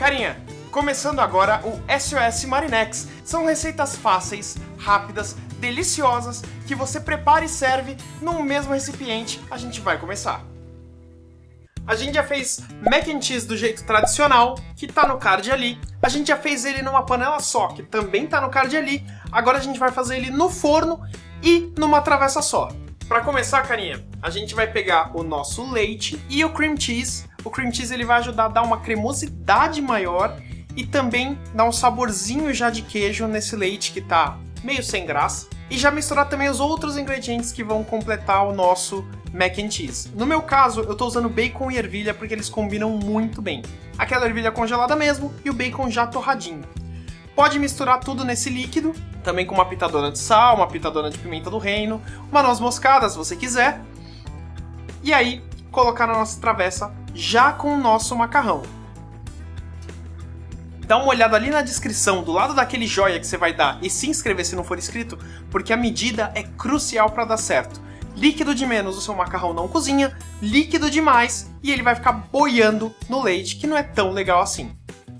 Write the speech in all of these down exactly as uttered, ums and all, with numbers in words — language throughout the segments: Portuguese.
Carinha, começando agora o S O S Marinex. São receitas fáceis, rápidas, deliciosas, que você prepara e serve no mesmo recipiente. A gente vai começar. A gente já fez mac and cheese do jeito tradicional, que tá no card ali. A gente já fez ele numa panela só, que também tá no card ali. Agora a gente vai fazer ele no forno e numa travessa só. Para começar, carinha, a gente vai pegar o nosso leite e o cream cheese. O cream cheese ele vai ajudar a dar uma cremosidade maior e também dar um saborzinho já de queijo nesse leite que tá meio sem graça. E já misturar também os outros ingredientes que vão completar o nosso mac and cheese. No meu caso, eu tô usando bacon e ervilha porque eles combinam muito bem. Aquela ervilha congelada mesmo e o bacon já torradinho. Pode misturar tudo nesse líquido, também com uma pitadona de sal, uma pitadona de pimenta do reino, uma noz moscada se você quiser. E aí, colocar na nossa travessa já com o nosso macarrão. Dá uma olhada ali na descrição, do lado daquele joia que você vai dar e se inscrever se não for inscrito, porque a medida é crucial para dar certo. Líquido de menos, o seu macarrão não cozinha, líquido demais e ele vai ficar boiando no leite, que não é tão legal assim.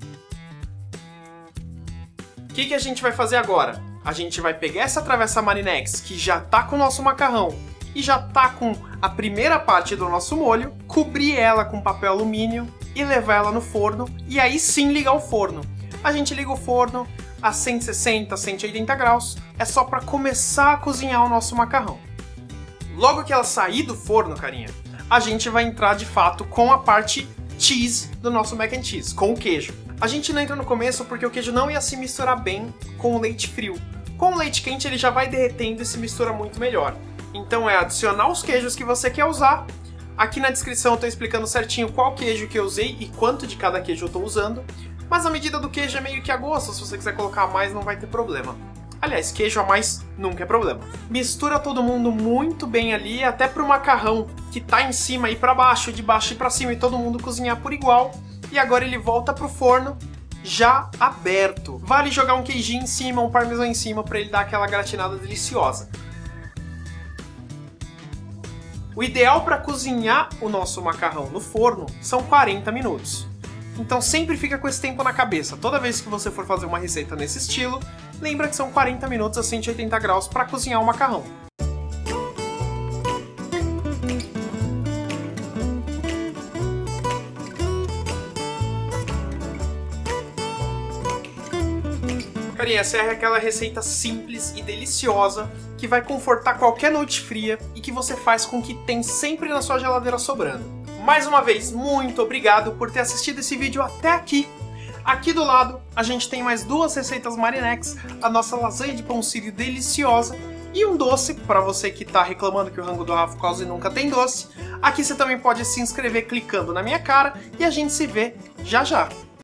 O que, que a gente vai fazer agora? A gente vai pegar essa travessa Marinex, que já tá com o nosso macarrão e já tá com a primeira parte do nosso molho, cobrir ela com papel alumínio e levar ela no forno, e aí sim ligar o forno. A gente liga o forno a cento e sessenta, cento e oitenta graus, é só para começar a cozinhar o nosso macarrão. Logo que ela sair do forno, carinha, a gente vai entrar de fato com a parte cheese do nosso mac and cheese, com o queijo. A gente não entra no começo porque o queijo não ia se misturar bem com o leite frio. Com o leite quente ele já vai derretendo e se mistura muito melhor. Então é adicionar os queijos que você quer usar. Aqui na descrição eu estou explicando certinho qual queijo que eu usei e quanto de cada queijo eu estou usando. Mas a medida do queijo é meio que a gosto, se você quiser colocar mais não vai ter problema. Aliás, queijo a mais nunca é problema. Mistura todo mundo muito bem ali, até pro macarrão que tá em cima ir para baixo, de baixo e para cima e todo mundo cozinhar por igual. E agora ele volta pro forno já aberto. Vale jogar um queijinho em cima, um parmesão em cima para ele dar aquela gratinada deliciosa. O ideal para cozinhar o nosso macarrão no forno são quarenta minutos. Então sempre fica com esse tempo na cabeça. Toda vez que você for fazer uma receita nesse estilo, lembra que são quarenta minutos a cento e oitenta graus para cozinhar o macarrão. Carinha, essa é aquela receita simples e deliciosa que vai confortar qualquer noite fria e que você faz com que tem sempre na sua geladeira sobrando. Mais uma vez, muito obrigado por ter assistido esse vídeo até aqui. Aqui do lado, a gente tem mais duas receitas Marinex, a nossa lasanha de pão sírio deliciosa e um doce, para você que está reclamando que o rango do Rafa quase nunca tem doce. Aqui você também pode se inscrever clicando na minha cara e a gente se vê já já.